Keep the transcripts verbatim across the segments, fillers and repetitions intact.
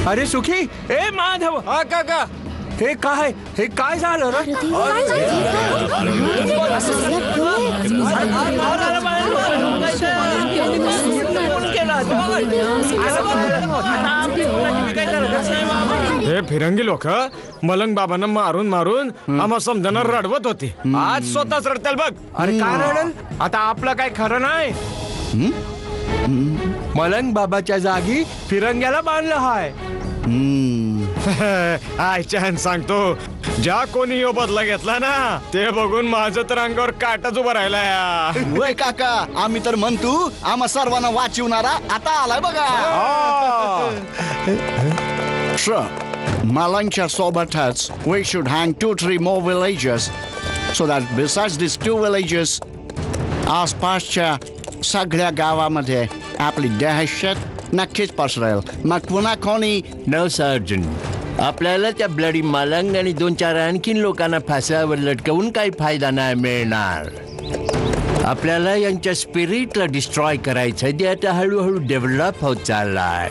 अरे सुखी, ए माधव, हा काका. हे काय हे काय झालं रे? हे फिरंगी लोक मलंग बाबांना मारून मारून आम्हा समजणार रडवत होती. आज स्वतःच रडतील बघ. अरे काय रडल? आता आपलं काय खरं नाही. मलंग बाबाच्या जागी फिरंग्याला बांधलं हाय. आयच्यान सांगतो, ज्या कोणी यो बदला घेतला ना ते बघून माझं तर अंगावर काटाच उभं राहिलाय. वय काका, आम्ही तर म्हणतो आम्हा सर्वांना वाचवणारा आता आलाय बघा. मालंगच्या सोबतच we should hang two three more villages so that besides these two villages आसपासच्या सगळ्या गावामध्ये आपली दहशत नक्कीच पसरेल. मग पुन्हा कोणी नो सर्जन, आपल्याला त्या ब्लडी मलंग आणि दोन चार आणखीन लोकांना फासावर लटकवून काही फायदा नाही मिळणार. आपल्याला यांच्या स्पिरिटला डिस्ट्रॉय करायचं, ते आता हळूहळू डेव्हलप होत चाललाय.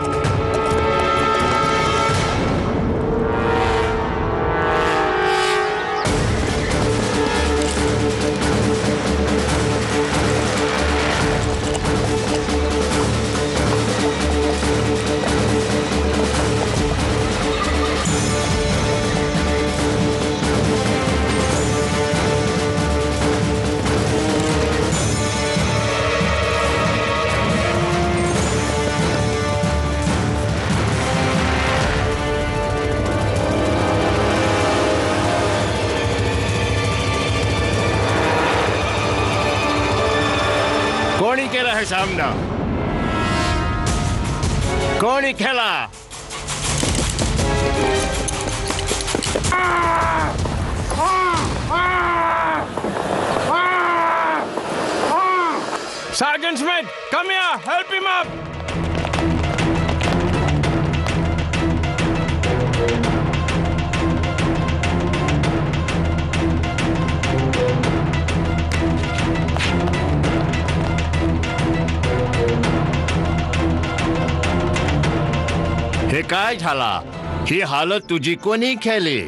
कोणी केला हे सामना? कोणी केला? Sergeant Smith, come here, help him up. हे काय झाला? ही हालत तुझी कोणी केली?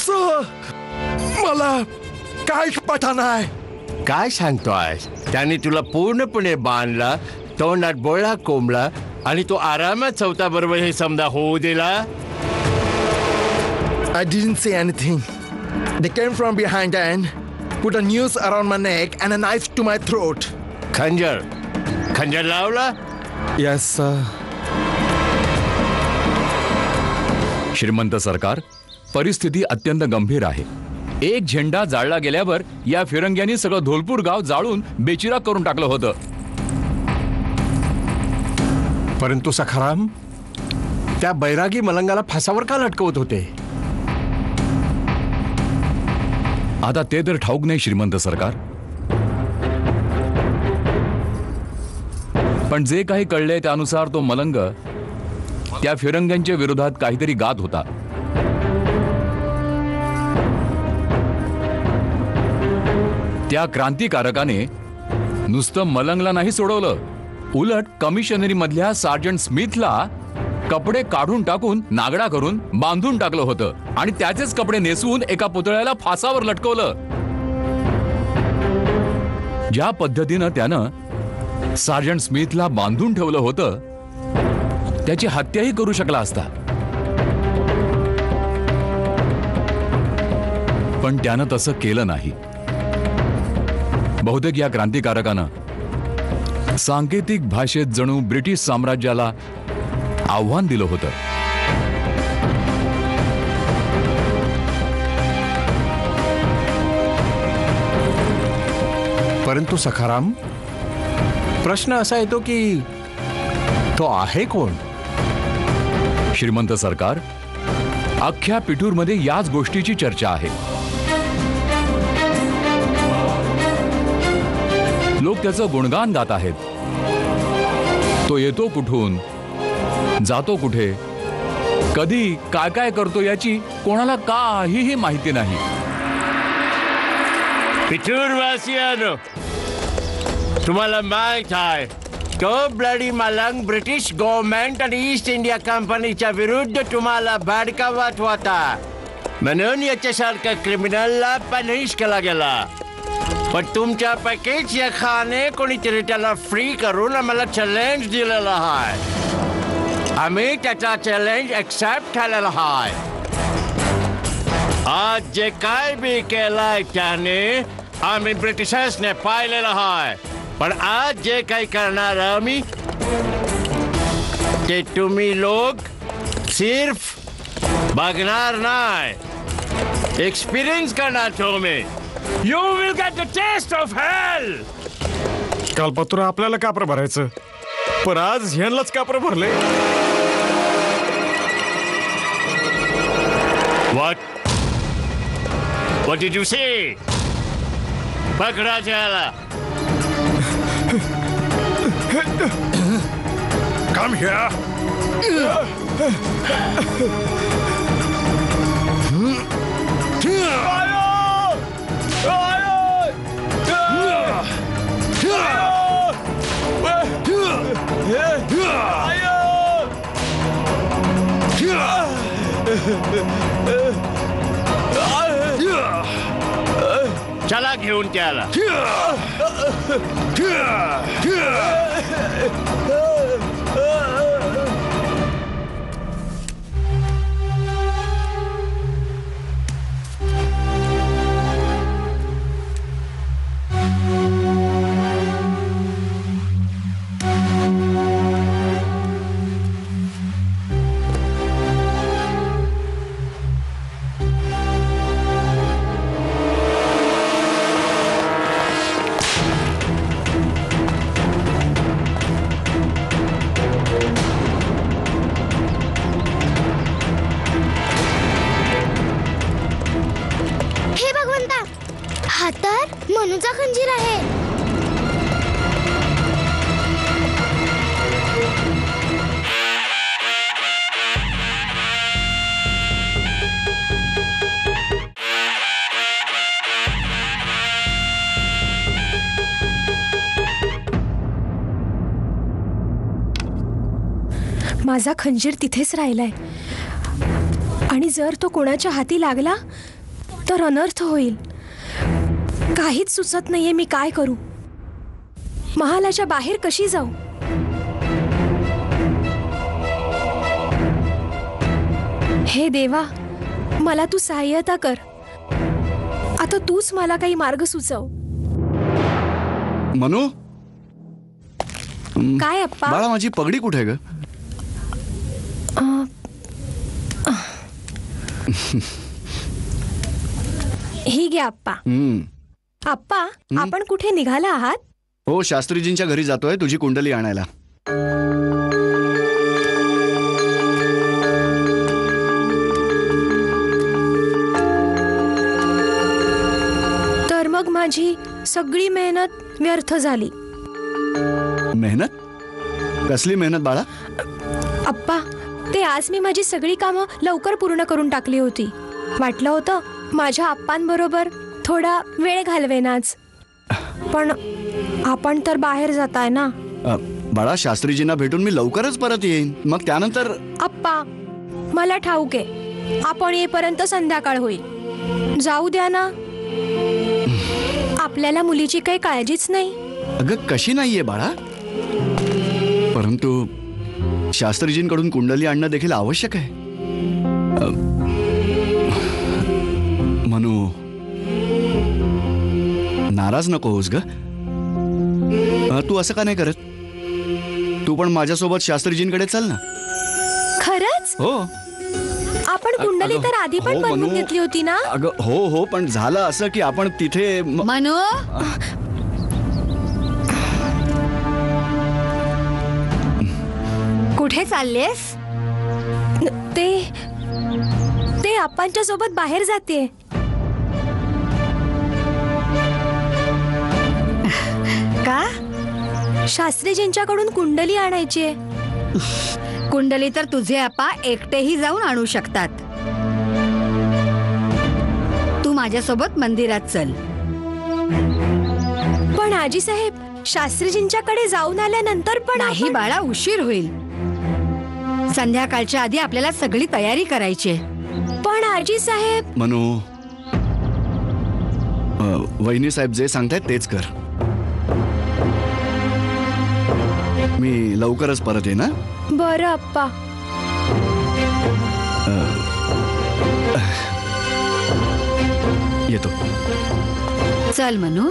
मला काय पता नाही. काय सांगतोय? त्याने तुला पूर्णपणे बांधला, तोंडात बोळा कोंबला आणि तो आरामात चौथा बरोबर हे समजा होऊ दिला. I didn't say anything. They came from behind and put a noose around my neck and a knife to my throat. खंजर खंजर लावला? Yes, sir. श्रीमंत सरकार, परिस्थिती अत्यंत गंभीर आहे. एक झेंडा जाळला गेल्यावर या फिरंग्यांनी सगळं धोलपूर गाव जाळून बेचिराग करून टाकलं होतं. परंतु सखाराम, त्या बैरागी मलंगाला फासावर का लटकवत होते? आता ते तर ठाऊक नाही श्रीमंत सरकार, पण जे काही कळले त्यानुसार तो मलंग त्या फिरंग्यांच्या विरोधात काहीतरी गात होता. त्या क्रांतिकारकाने नुसतं मलंगला नाही सोडवलं, उलट कमिशनरी मधल्या सार्जंट स्मिथला कपडे काढून टाकून नागडा करून बांधून टाकलं होतं आणि त्याचेच कपडे नेसवून एका पुतळ्याला फासावर लटकवलं. ज्या पद्धतीनं त्यानं सार्जंट स्मिथला बांधून ठेवलं होतं त्याची हत्याही करू शकला असता, पण त्यानं तसं केलं नाही. बहुतेक या क्रांतिकारकानं सांकेतिक भाषेत जणू ब्रिटिश साम्राज्याला आव्हान दिलं होतं. परंतु सखाराम, प्रश्न असा येतो की तो आहे कोण? श्रीमंत सरकार, अख्ख्या पिठूरमध्ये याच गोष्टीची चर्चा आहे. लोक त्याचं गुणगान गात आहेत. तो येतो कुठून, जातो कुठे, कधी काय काय करतो याची कोणाला काहीही माहिती नाही. पिठूरवासियांनो, तुम्हाला माहित आहे तो ब्लडी मलंग ब्रिटिश गव्हर्नमेंट आणि ईस्ट इंडिया कंपनीच्या विरुद्ध तुम्हाला भडकावत होता, म्हणून याच्यासारख्या क्रिमिनलला पनिश केला गेला. पण तुमच्यापैकीच एकाने कोणीतरी त्याला फ्री करून आम्हाला चॅलेंज दिलेला आहे. आम्ही त्याचा चॅलेंज एक्सेप्ट केलेला आहे. आज जे काय बी केलंय त्याने आम्ही ब्रिटिशर्सने पाहिलेलं आहे. पण आज जे काही करणार आम्ही ते तुम्ही लोक सिर्फ बघणार नाही, एक्सपिरियन्स करणार तुम्ही. You will get the taste of hell. कालपत्र आपल्याला कापरं भरायचं, पण आज ह्यांनाच कापरं भरले. What? What did you say? पकडा त्याला. Come here. चला घेऊन त्याला. हा तर मनूचा खंजीर आहे. माझा खंजीर तिथेच राहिलाय आणि जर तो कोणाच्या हाती लागला तर अनर्थ होईल. काहीच सुचत नाहीये मी काय करू. महालाच्या बाहेर कशी जाऊ. हे देवा, मला तू सहाय्यता कर. आता तूच मला काही मार्ग सुचव. मनू, काय अप्पा? बाळा माझी पगडी कुठे ग? ही घ्या अप्पा. अप्पा, आपण कुठे निघाला आहात? हो, शास्त्रीजींच्या घरी जातोय तुझी कुंडली आणायला. तर मग माझी सगळी मेहनत व्यर्थ झाली. मेहनत? कसली मेहनत बाळा? अप्पा, ते आज मी माझी सगळी कामं लवकर पूर्ण करून टाकली होती. वाटलं होतं माझ्या आप्पांबरोबर थोडा वेळ घालवेनाच, पण आपण तर बाहेर जाताय ना. अ, बाळा, शास्त्रीजींना भेटून मी लवकरच परत येईन. मग त्यानंतर. अप्पा, मला ठाऊक आहे आपण येईपर्यंत संध्याकाळ होईल. जाऊ द्या ना. आपल्याला मुलीची काही काळजीच नाही. अगं कशी नाहीये बाळा, परंतु शास्त्रीजींकडून कुंडली आणणं देखील आवश्यक आहे. अ, मनू, नाराज नको होस ग. तू असं का नाही करत? तू पण माझ्यासोबत शास्त्रीजींकडे चल ना. खरंच? हो. आपण कुंडली तर आधी पण हो, बनवून मनू. घेतली होती ना. अगं हो हो, पण झालं असं की आपण तिथे. मनू, कुठे चाललेस? ते ते आप्पांच्या सोबत बाहेर जाते. का? शास्त्रीजींच्याकडून कुंडली आणायची आहे. कुंडली तर तुझे आप्पा एकटेही जाऊन आणू शकतात. तू माझ्यासोबत मंदिरात चल. पण आजी साहेब, शास्त्रीजींच्याकडे जाऊन आल्यानंतर पण नाही आपण- बाळा, उशीर होईल. संध्याकाळच्या आधी आपल्याला सगळी तयारी करायची आहे. पण आजी साहेब. मनू, अ, वहिनी साहेब जे सांगतायत तेच कर. मी लवकरच परत येईन ना. बरं अप्पा. येतो. चल Manu.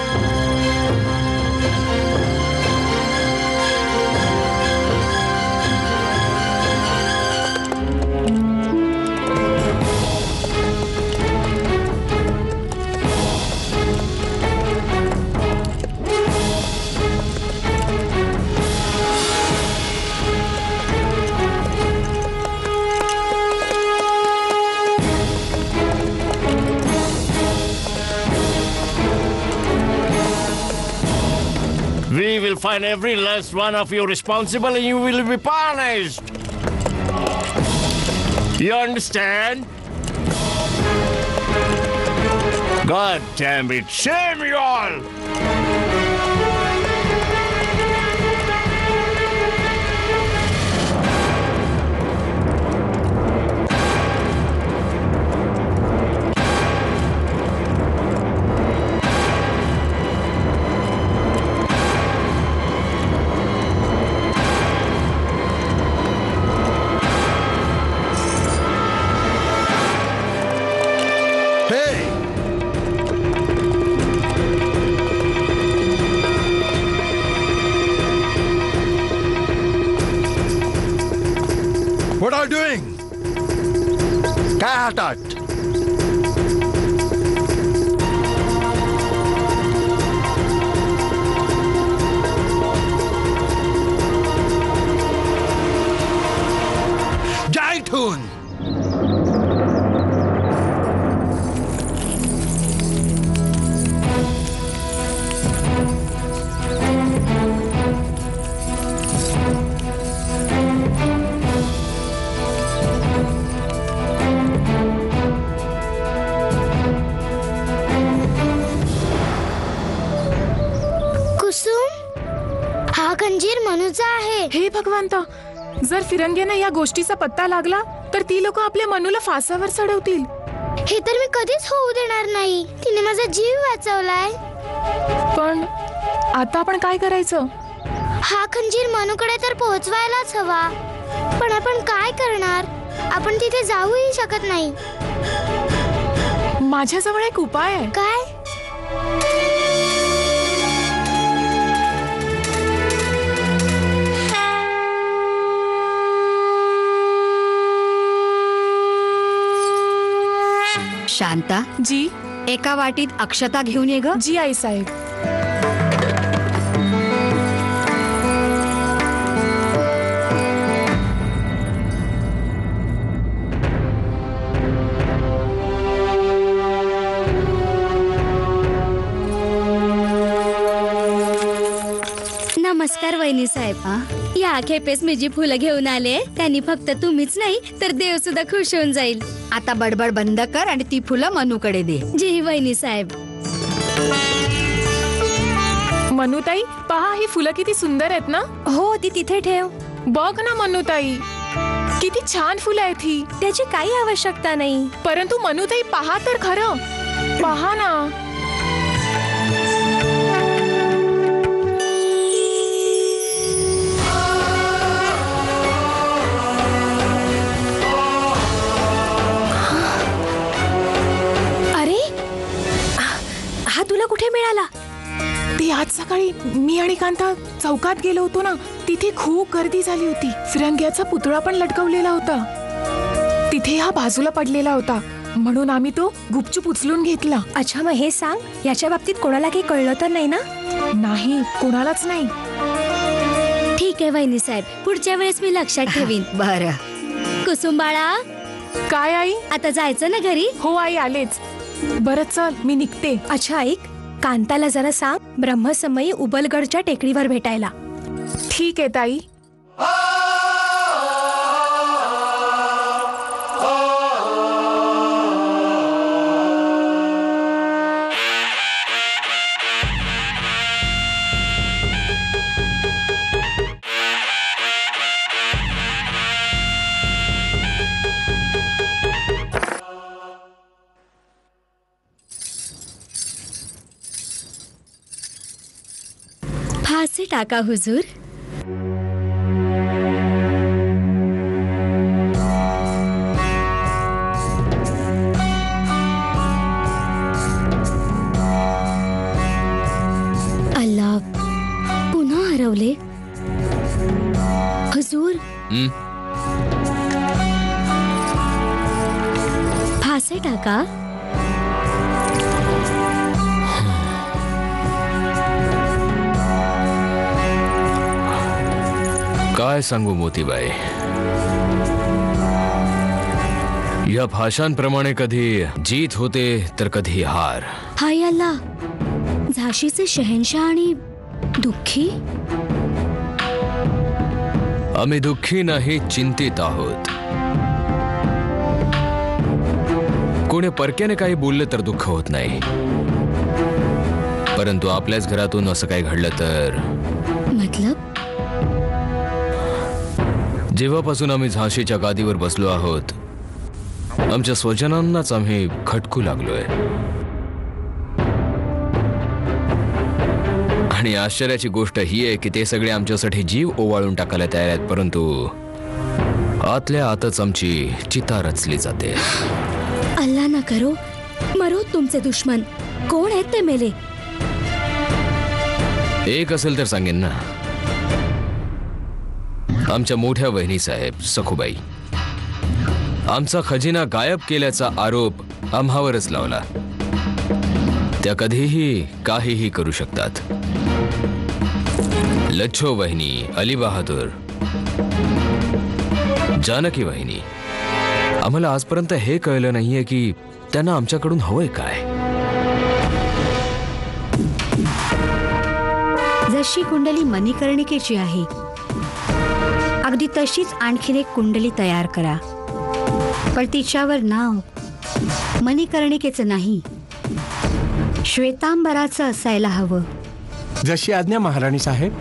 We will find every last one of you responsible and you will be punished. You understand? God damn it. Shame you all! Hey! What are you doing? काय हातात? जा इथून. कुसुम, हा खंजीर मनूचा आहे. हे भगवंता, जर फिरंगीना या गोष्टीचा पत्ता लागला तर ती लोक आपल्या मनूला फासावर चढवतील. हे तर मी कधीच होऊ देणार नाही. तिने माझा जीव वाचवलाय. पण आता आपण काय करायचं? हा खंजीर मनूकडे तर पोहोचवायलाच हवा. पण आपण काय करणार? आपण तिथे जाऊही शकत नाही. माझ्याजवळ एक उपाय आहे. काय? शांता, जी. एका वाटीत अक्षता घेऊन ये ग. जी आई साहेब. नमस्कार वहिनी साहेब. या खेपेस मी जी फुलं घेऊन आले त्यांनी फक्त तुम्हीच नाही तर देव सुद्धा खुश होऊन जाईल. आता बडबड बंद कर आणि ती फुलं मनूकडे दे. जी वहिनी साहेब. मनुताई, पहा ही फुलं किती सुंदर आहेत ना. हो, ती तिथे ठेव. बघ ना मनुताई, किती छान फुलं आहेत ही. त्याची काही आवश्यकता नाही. परंतु मनुताई, पहा तर खरं. पहा ना. हा तुला कुठे मिळाला? ती आज सकाळी मी आणि कांता चौकात गेलो होतो ना, तिथे खूप गर्दी झाली होती. फिरंग्याचा पुतळा पण लटकवलेला होता. तिथे हा बाजूला पडलेला होता म्हणून आम्ही तो गुपचूप उचलून घेतला. अच्छा, मग हे सांग, याच्या बाबतीत कोणाला काही कळलं तर नाही ना? नाही, कोणालाच नाही. ठीक आहे वहिनी साहेब, पुढच्या वेळेस मी लक्षात ठेवीन. बरं. कुसुम बाळा. काय आई? आता जायचं ना घरी? हो आई, आलेच. बरं चल, मी निघते. अच्छा ऐक, कांताला जरा सांग ब्रह्मसमयी उबलगडच्या टेकडीवर भेटायला. ठीक आहे ताई. फासे टाका हुजूर. अल्ला, पुन्हा हरवले. हुजूर, हं? फासे टाका. काय सांगू मोतीबाई, या भाषांप्रमाणे कधी जीत होते तर कधी हार. हाय अल्ला, झाशीचे शहनशाह आणि दुःखी. आम्ही दुःखी नाही, चिंतित आहोत. कोणी परक्याने काही बोलले तर दुःख होत नाही, परंतु आपल्याच घरातून असं काही घडलं तर. मतलब जेव्हापासून आम्ही झाशीच्या गादीवर बसलो आहोत, आमच्या स्वजनांनाच आम्ही खटकू लागलोय. आणि आश्चर्याची गोष्ट ही आहे की ते सगळे आमच्यासाठी जीव ओवाळून टाकायला तयार आहेत, परंतु आतल्या आतच आमची चिता रचली जाते. अल्ला ना करो मरो तुमचे दुश्मन. कोण आहेत ते मेले? एक असेल तर सांगेन ना. आमच्या मोठ्या वहिनी साहेब सखुबाई. आमचा खजिना गायब केल्याचा आरोप आम्हावरच लावला. त्या कधीही काहीही करू शकतात. लच्छो वहिनी, अली बहादूर, जानकी वहिनी. आम्हाला आजपर्यंत हे कळलं नाहीये की त्यांना आमच्याकडून हवंय काय. जशी कुंडली मणिकर्णिकेची आहे, अगदी तशीच आणखीन एक कुंडली तयार करा. पण तिच्यावर नाव मणिकर्णिकेचं नाही, श्वेतांबराचं असायला हवं. जशी आज्ञा महाराणी साहेब.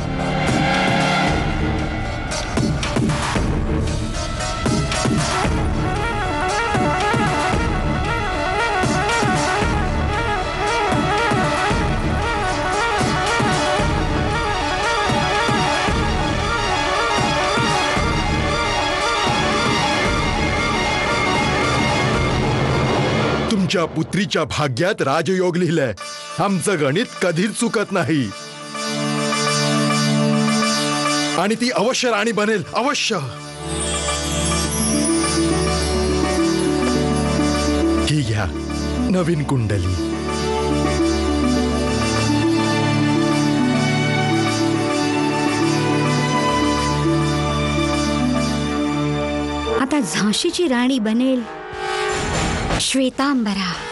तुमच्या पुत्रीच्या भाग्यात राजयोग लिहिलंय. आमचं गणित कधीच चुकत नाही. आणि ती अवश्य राणी बनेल, अवश्य. ही घ्या नवीन कुंडली. आता झाशीची राणी बनेल श्वेतांबरा.